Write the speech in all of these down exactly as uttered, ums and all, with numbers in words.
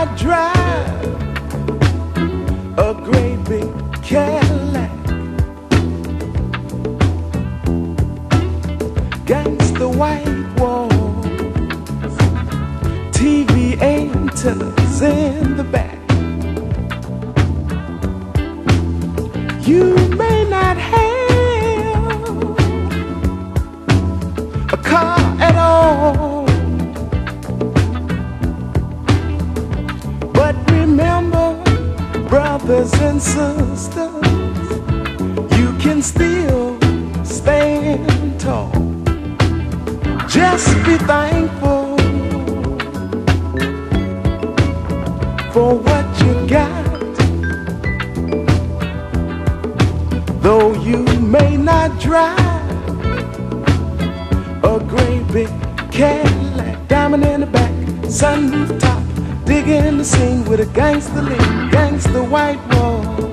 not drive a great big Cadillac, against the white walls, T V antennas in the back. You may not have a car at all, but remember, brothers and sisters, you can still stand tall. Just be thankful for what you got. Though you may not drive a great big Cadillac, diamond in the back, sunroof top, digging the scene with a gangster lean, gangster white walls,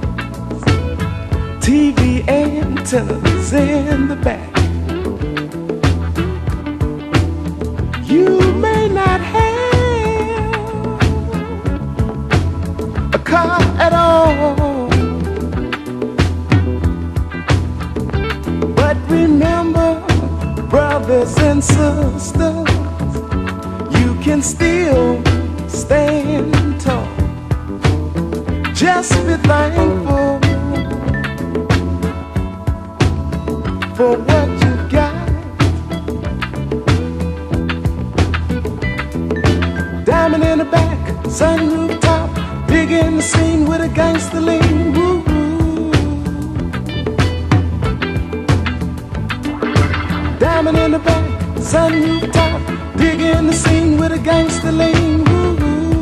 T V antennas in the back. You may not have a car at all, but remember, brothers and sisters, you can still stand tall. Just be thankful for what you got. Diamond in the back, sunroof top, digging the scene with a gangster lean. Woo. Diamond in the back, sunroof top, digging the scene with a gangster lean. Woo.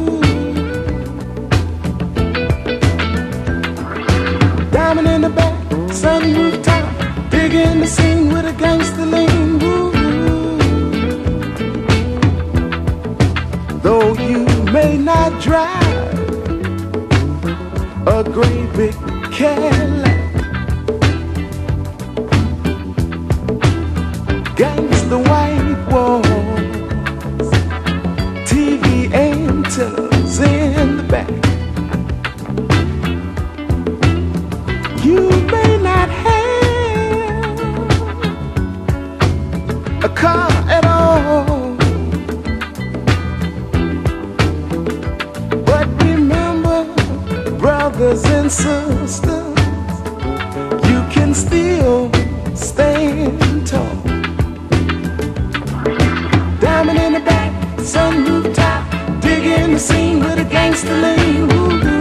Diamond in the back, sunroof top, digging the scene with a gangster lean. Woo. Though you may not drive a great big Cadillac, against the white walls, T V antennas in the back. You may not have a car at all, but remember, brothers and sisters, you can still stand tall. Diamond in the back, sunroof top, digging the scene with a gangster lean. Woo.